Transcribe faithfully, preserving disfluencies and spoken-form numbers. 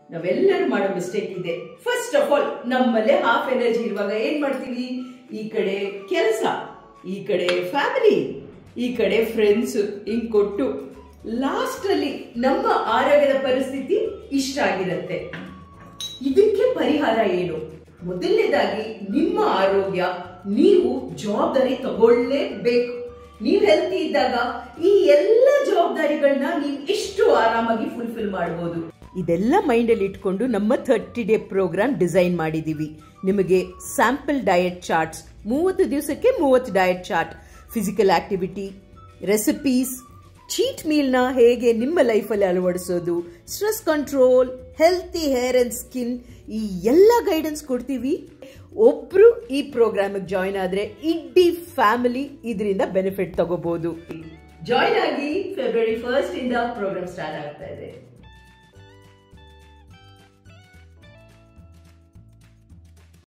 ನಾವೆಲ್ಲರೂ ಮಾಡೋ ಮಿಸ್ಟೇಕ್ ಇದೆ. ಫಸ್ಟ್ ಆಫ್ ಆಲ್ ನಮ್ಮಲ್ಲೇ ಹಾಫ್ ಎನರ್ಜಿ ಇರುವಾಗ ಏನ್ ಮಾಡ್ತೀವಿ, ಈ ಕಡೆ ಕೆಲಸ, ಈ ಕಡೆ ಫ್ಯಾಮಿಲಿ, ಈ ಕಡೆ ಫ್ರೆಂಡ್ಸ್, ಹಿಂಗ್ ಕೊಟ್ಟು ಲಾಸ್ಟ್ ಅಲ್ಲಿ ನಮ್ಮ ಆರೋಗ್ಯದ ಪರಿಸ್ಥಿತಿ ಇಷ್ಟ ಆಗಿರುತ್ತೆ. ಇದಕ್ಕೆ ಪರಿಹಾರ ಏನು? ಮೊದಲನೇದಾಗಿ ನಿಮ್ಮ ಆರೋಗ್ಯ ನೀವು ಜವಾಬ್ದಾರಿ ತಗೊಳ್ಳೇಬೇಕು. ನೀವು ಹೆಲ್ತಿ ಇದ್ದಾಗ ಈ ಎಲ್ಲ ಜವಾಬ್ದಾರಿಗಳನ್ನ ನೀವು ಎಷ್ಟು ಆರಾಮಾಗಿ ಫುಲ್ಫಿಲ್ ಮಾಡಬಹುದು. ಇದೆಲ್ಲ ಮೈಂಡ್ ಅಲ್ಲಿ ಇಟ್ಕೊಂಡು ನಮ್ಮ ಥರ್ಟಿ ಡೇ ಪ್ರೋಗ್ರಾಮ್ ಡಿಸೈನ್ ಮಾಡಿದೀವಿ. ನಿಮಗೆ ಸ್ಯಾಂಪಲ್ ಡಯಟ್ ಚಾರ್ಟ್ಸ್, ಮೂವತ್ತು ದಿವಸಕ್ಕೆ ಮೂವತ್ತು diet chart, physical activity, recipes, cheat meal ನ ಹೇಗೆ ನಿಮ್ಮ ಲೈಫಲ್ಲಿ ಅಳವಡಿಸೋದು, stress control, healthy hair and skin, ಈ ಎಲ್ಲ ಗೈಡೆನ್ಸ್ ಕೊಡ್ತೀವಿ. ಒಬ್ರು ಈ ಪ್ರೋಗ್ರಾಮ್ ಜಾಯಿನ್ ಆದ್ರೆ ಇಡೀ ಫ್ಯಾಮಿಲಿ ಇದರಿಂದ ಬೆನಿಫಿಟ್ ತಗೋಬಹುದು. ಜಾಯಿನ್ ಆಗಿ ಫೆಬ್ರವರಿ ಫಸ್ಟ್ ಇಂದ ಪ್ರೋಗ್ರಾಮ್ ಸ್ಟಾರ್ಟ್ ಆಗ್ತಾ ಇದೆ.